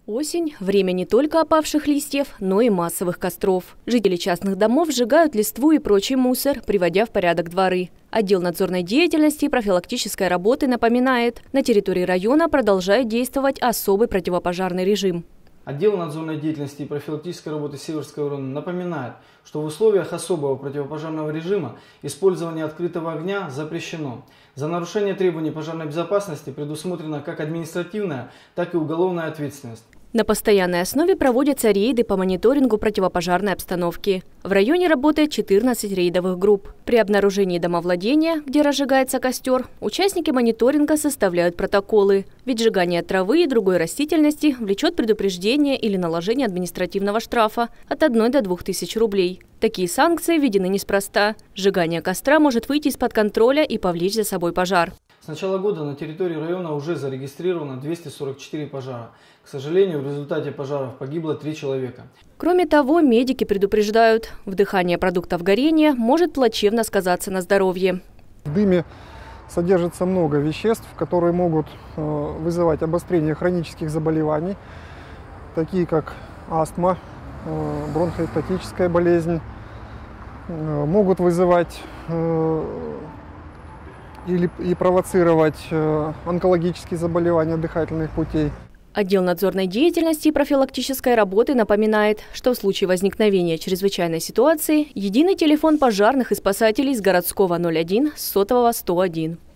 Осень – время не только опавших листьев, но и массовых костров. Жители частных домов сжигают листву и прочий мусор, приводя в порядок дворы. Отдел надзорной деятельности и профилактической работы напоминает, на территории района продолжает действовать особый противопожарный режим. Отдел надзорной деятельности и профилактической работы Северского района напоминает, что в условиях особого противопожарного режима использование открытого огня запрещено. За нарушение требований пожарной безопасности предусмотрена как административная, так и уголовная ответственность. На постоянной основе проводятся рейды по мониторингу противопожарной обстановки. В районе работает 14 рейдовых групп. При обнаружении домовладения, где разжигается костер, участники мониторинга составляют протоколы. Ведь сжигание травы и другой растительности влечет предупреждение или наложение административного штрафа от 1 до 2 тысяч рублей. Такие санкции введены неспроста. Сжигание костра может выйти из-под контроля и повлечь за собой пожар. С начала года на территории района уже зарегистрировано 244 пожара. К сожалению, в результате пожаров погибло 3 человека. Кроме того, медики предупреждают, вдыхание продуктов горения может плачевно сказаться на здоровье. В дыме содержится много веществ, которые могут вызывать обострение хронических заболеваний, такие как астма, бронхоэктатическая болезнь, могут вызывать и провоцировать онкологические заболевания дыхательных путей. Отдел надзорной деятельности и профилактической работы напоминает, что в случае возникновения чрезвычайной ситуации единый телефон пожарных и спасателей с городского 01 с сотового 101.